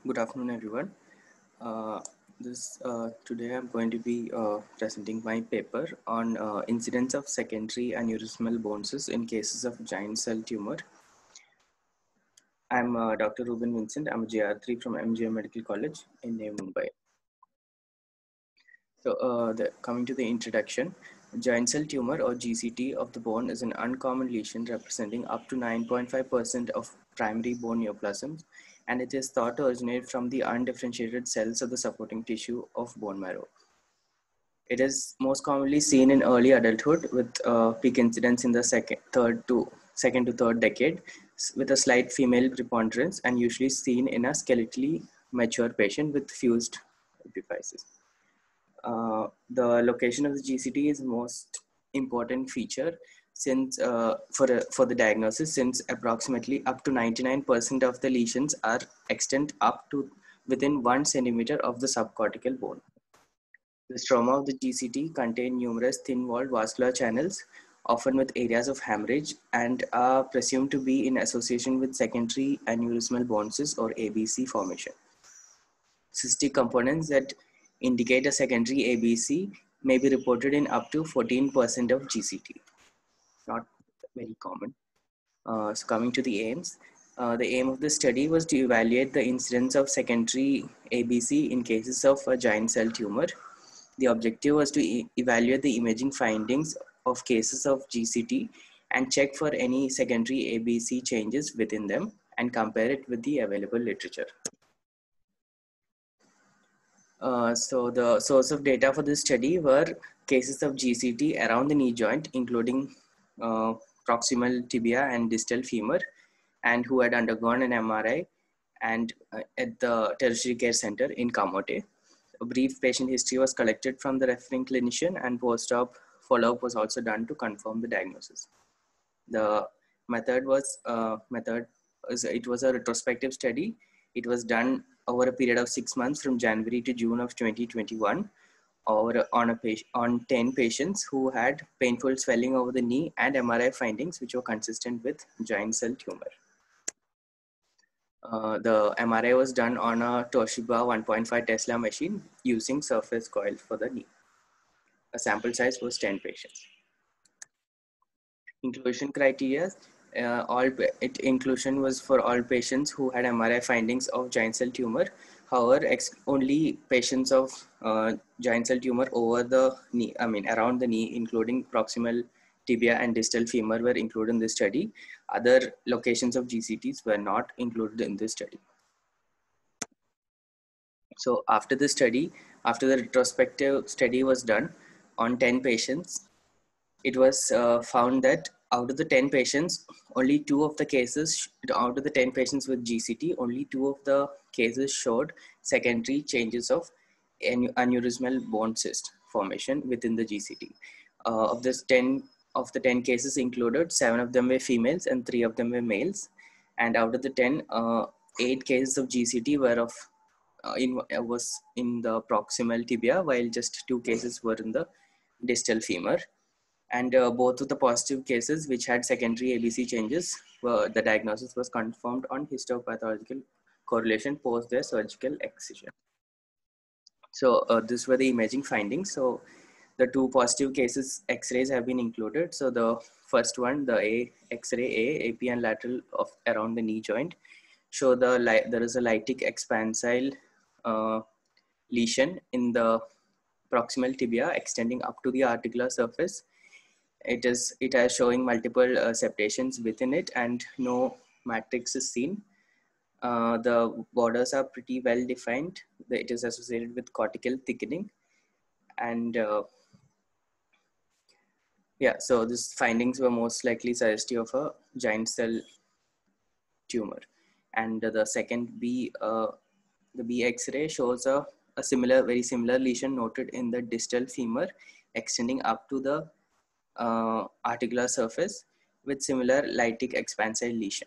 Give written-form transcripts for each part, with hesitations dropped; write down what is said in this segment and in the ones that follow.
Good afternoon, everyone. Uh, Today I'm going to be presenting my paper on incidence of secondary aneurysmal bone cysts in cases of giant cell tumor. I'm Dr. Ruben Vincent. I'm a JR3 from MGM Medical College in Navi Mumbai. Coming to the introduction, giant cell tumor or GCT of the bone is an uncommon lesion representing up to 9.5% of primary bone neoplasms, and it is thought to originate from the undifferentiated cells of the supporting tissue of bone marrow. It is most commonly seen in early adulthood with peak incidence in the second to third decade, with a slight female preponderance, and usually seen in a skeletally mature patient with fused epiphyses. The location of the GCT is most important feature since for the diagnosis, since approximately up to 99% of the lesions are extend up to within 1 centimeter of the subcortical bone. The stroma of the GCT contain numerous thin-walled vascular channels, often with areas of hemorrhage, and are presumed to be in association with secondary aneurysmal bone cysts or ABC formation. Cystic components that indicate a secondary ABC may be reported in up to 14% of GCT. Not very common. So coming to the aims, the aim of the study was to evaluate the incidence of secondary ABC in cases of a giant cell tumor. The objective was to evaluate the imaging findings of cases of GCT and check for any secondary ABC changes within them and compare it with the available literature. So the source of data for this study were cases of GCT around the knee joint, including proximal tibia and distal femur, and who had undergone an MRI and at the tertiary care center in Kamote. A brief patient history was collected from the referring clinician, and post-op follow-up was also done to confirm the diagnosis. The method was it was a retrospective study. It was done over a period of 6 months from January to June of 2021 on 10 patients who had painful swelling over the knee and MRI findings which were consistent with giant cell tumor. The MRI was done on a Toshiba 1.5 Tesla machine using surface coil for the knee. A sample size was 10 patients. Inclusion criteria, inclusion was for all patients who had MRI findings of giant cell tumor. However, only patients of giant cell tumor over the knee, around the knee, including proximal tibia and distal femur, were included in this study. Other locations of GCTs were not included in this study. So after the study, after the retrospective study was done on 10 patients, it was found that out of the 10 patients, only 2 of the cases, out of the 10 patients with GCT, only 2 of the cases showed secondary changes of aneurysmal bone cyst formation within the GCT. Of the 10 cases included, 7 of them were females and 3 of them were males. And out of the 10, 8 cases of GCT were of was in the proximal tibia, while just 2 cases were in the distal femur. And both of the positive cases which had secondary ABC changes, the diagnosis was confirmed on histopathological correlation post their surgical excision. So these were the imaging findings. So the 2 positive cases X-rays have been included. So the first one, the X-ray AP and lateral of around the knee joint, show there is a lytic expansile lesion in the proximal tibia extending up to the articular surface. It has showing multiple septations within it, and no matrix is seen. The borders are pretty well defined. It is associated with cortical thickening, and yeah, so these findings were most likely suggestive of a giant cell tumor. And the second the B X-ray shows a very similar lesion noted in the distal femur extending up to the articular surface with similar lytic expansile lesion.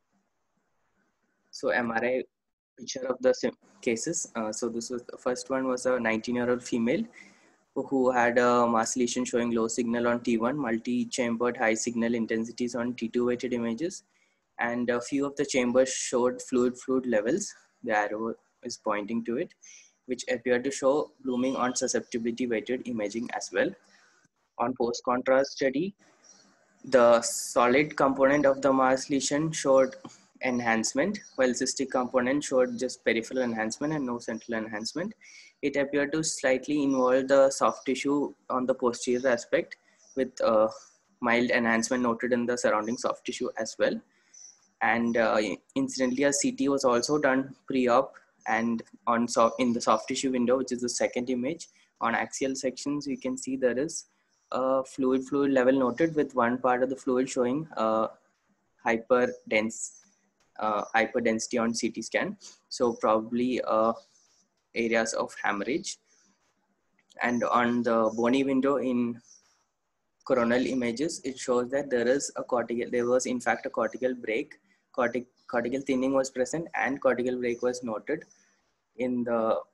So MRI picture of the cases. So this was the first one was a 19-year-old female who had a mass lesion showing low signal on T1, multi-chambered high signal intensities on T2 weighted images, and a few of the chambers showed fluid levels. the arrow is pointing to it, which appear to show blooming on susceptibility weighted imaging as well. On post contrast study, the solid component of the Mars lesion showed enhancement, while cystic component showed just peripheral enhancement and no central enhancement. It appeared to slightly involve the soft tissue on the posterior aspect, with mild enhancement noted in the surrounding soft tissue as well. And incidentally, a CT was also done pre-op, and in the soft tissue window, which is the second image, on axial sections, you can see there is a fluid level noted, with one part of the fluid showing hyper dense hyperdensity on CT scan. So probably areas of hemorrhage. And on the bony window in coronal images, it shows that there was in fact a cortical break. Cortical thinning was present and cortical break was noted in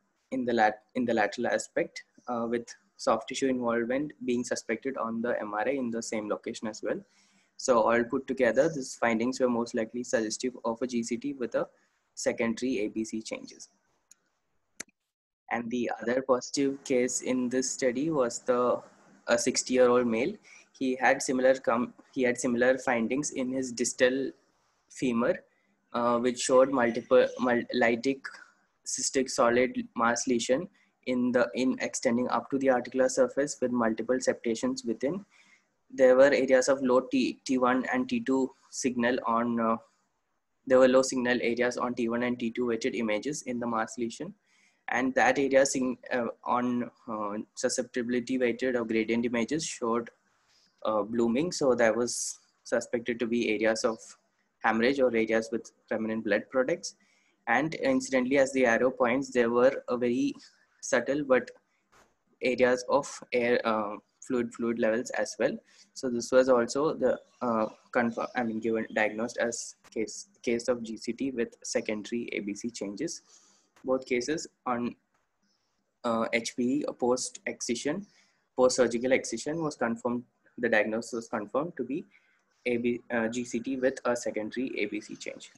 the lateral aspect, with soft tissue involvement being suspected on the MRI in the same location as well. So all put together, these findings were most likely suggestive of a GCT with a secondary ABC changes. And the other positive case in this study was a 60-year-old male. He had similar findings in his distal femur, which showed multiple lytic cystic solid mass lesion in extending up to the articular surface with multiple septations within. There were areas of low T1 and T2 signal on. There were low signal areas on T1 and T2 weighted images in the mass lesion, and that area on susceptibility weighted or gradient images showed blooming. So that was suspected to be areas of hemorrhage or areas with remnant blood products. And incidentally, as the arrow points, there were a very subtle but areas of air fluid levels as well. So this was also the diagnosed as case of GCT with secondary ABC changes. Both cases on HPE post-surgical excision was confirmed. The diagnosis was confirmed to be GCT with a secondary ABC change.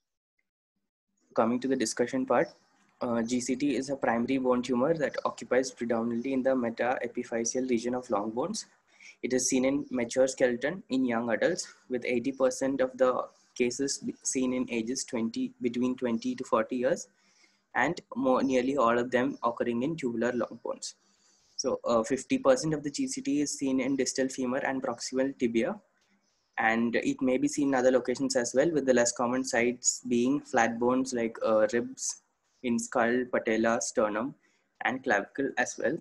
Coming to the discussion part, GCT is a primary bone tumor that occupies predominantly in the metaepiphyseal region of long bones. It is seen in mature skeleton in young adults, with 80% of the cases seen in ages between 20 to 40 years, and nearly all of them occurring in tubular long bones. So 50% of the GCT is seen in distal femur and proximal tibia, and it may be seen in other locations as well, with the less common sites being flat bones like ribs, in skull, patella, sternum, and clavicle as well.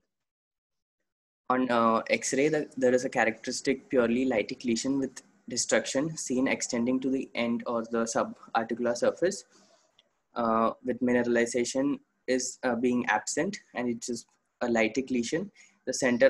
On X-ray, there is a characteristic purely lytic lesion with destruction seen extending to the end or the subarticular surface, with mineralization is being absent, and it is a lytic lesion. The center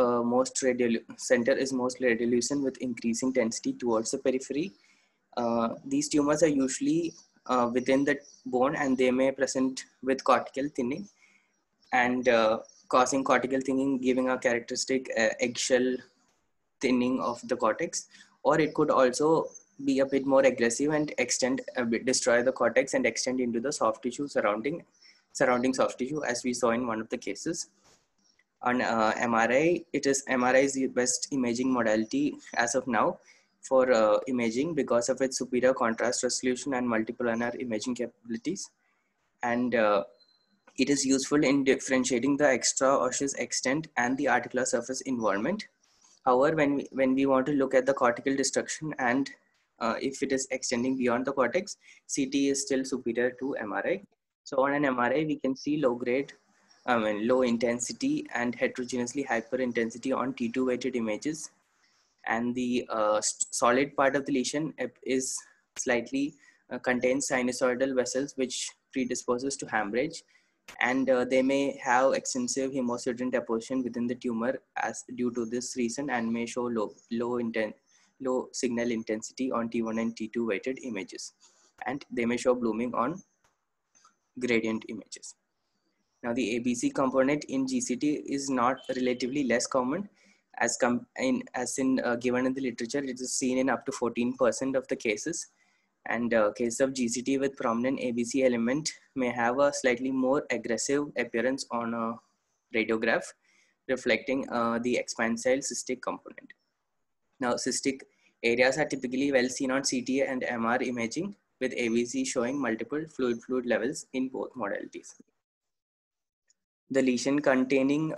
is most radiolucent with increasing density towards the periphery. These tumors are usually within the bone, and they may present with cortical thinning and causing cortical thinning, giving a characteristic eggshell thinning of the cortex, or it could also be a bit more aggressive and destroy the cortex and extend into the soft tissue surrounding soft tissue, as we saw in one of the cases. On MRI, MRI is the best imaging modality as of now for imaging because of its superior contrast resolution and multiplanar imaging capabilities. And it is useful in differentiating the extra-osseous extent and the articular surface involvement. However, when we want to look at the cortical destruction and if it is extending beyond the cortex, CT is still superior to MRI. So on an MRI, we can see low intensity and heterogeneously hyper intensity on T2 weighted images. And the solid part of the lesion is slightly contains sinusoidal vessels, which predisposes to hemorrhage. And they may have extensive hemosiderin deposition within the tumor as due to this reason, and may show low signal intensity on T1 and T2 weighted images. And they may show blooming on gradient images. Now, the ABC component in GCT is not relatively less common given in the literature. It is seen in up to 14% of the cases, And case of GCT with prominent ABC element may have a slightly more aggressive appearance on a radiograph, reflecting the expansile cystic component. Now, cystic areas are typically well seen on CT and MR imaging, with ABC showing multiple fluid levels in both modalities. The lesion containing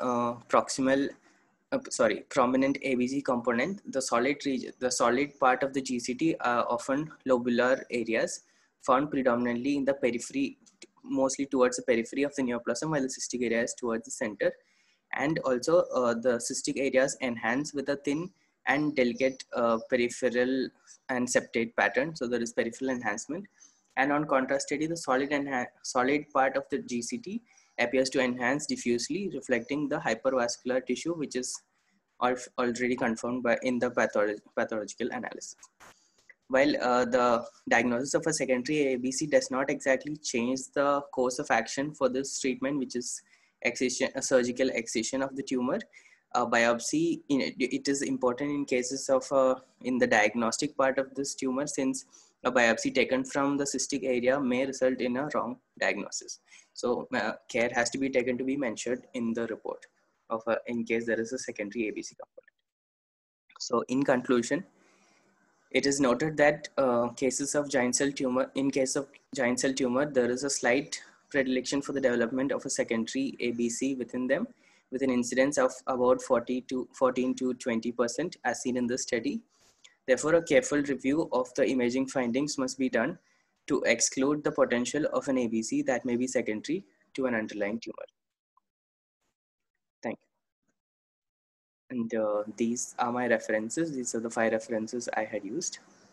prominent ABC component, the solid part of the GCT are often lobular areas found predominantly in the periphery, mostly towards the periphery of the neoplasm, while the cystic area is towards the center. And also the cystic areas enhance with a thin and delicate peripheral and septate pattern. So there is peripheral enhancement. And on contrast study, the solid part of the GCT appears to enhance diffusely, reflecting the hypervascular tissue, which is already confirmed in the pathological analysis. While the diagnosis of a secondary ABC does not exactly change the course of action for this treatment, which is a surgical excision of the tumor, biopsy, it is important in cases of in the diagnostic part of this tumor, since a biopsy taken from the cystic area may result in a wrong diagnosis. So care has to be taken to be mentioned in the report in case there is a secondary ABC component. So in conclusion, it is noted that cases of giant cell tumor, in case of giant cell tumor, there is a slight predilection for the development of a secondary ABC within them, with an incidence of about 14 to 20% as seen in the study. Therefore, a careful review of the imaging findings must be done to exclude the potential of an ABC that may be secondary to an underlying tumor. Thank you. And these are my references. These are the 5 references I had used.